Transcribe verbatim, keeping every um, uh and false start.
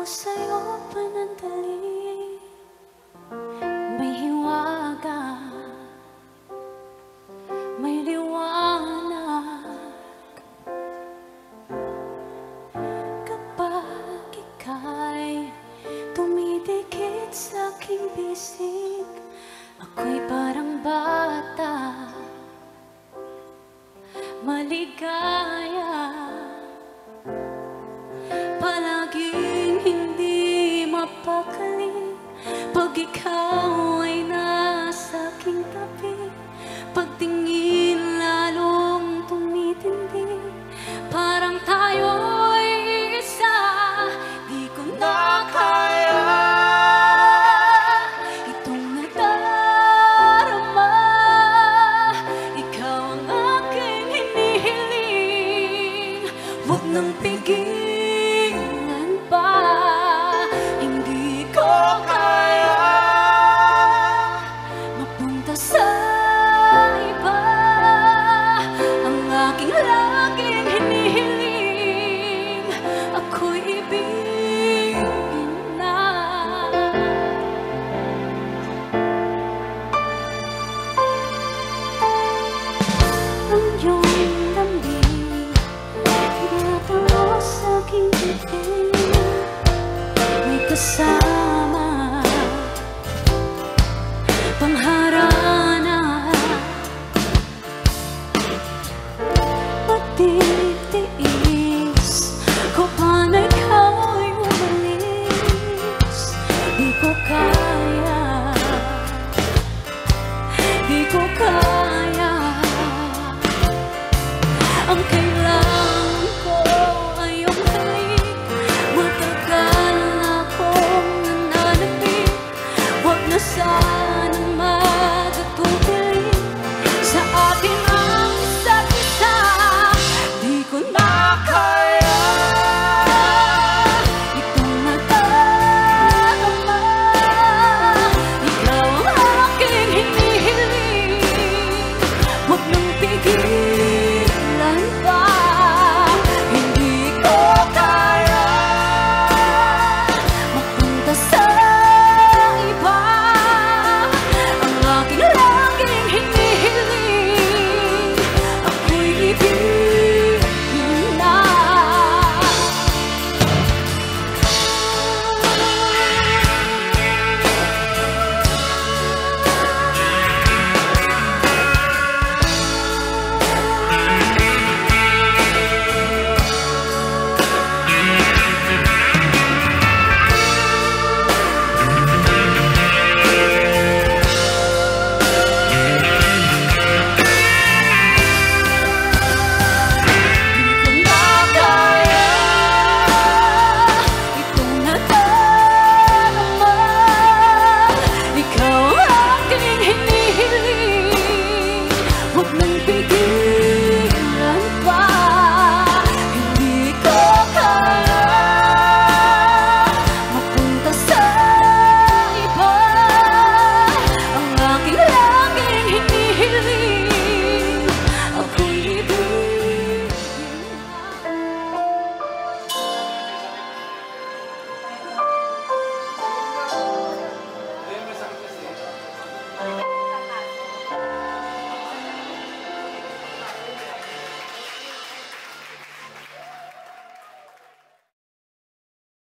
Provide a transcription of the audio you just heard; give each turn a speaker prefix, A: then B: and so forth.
A: ako sa'yo panandali. May hiwaga, may liwanag kapag ika'y tumidikit sa aking bisig. Ako'y parang bata, maligaya, palaging hindi mapakali pag ikaw ay nasa aking tabi. Pagtingin lalong tumitindi, parang tayo'y isa. Di ko na kaya itong nadarama. Ikaw ang aking hinihiling, huwag nang pigilan pa. Hindi ko kaya mapunta sa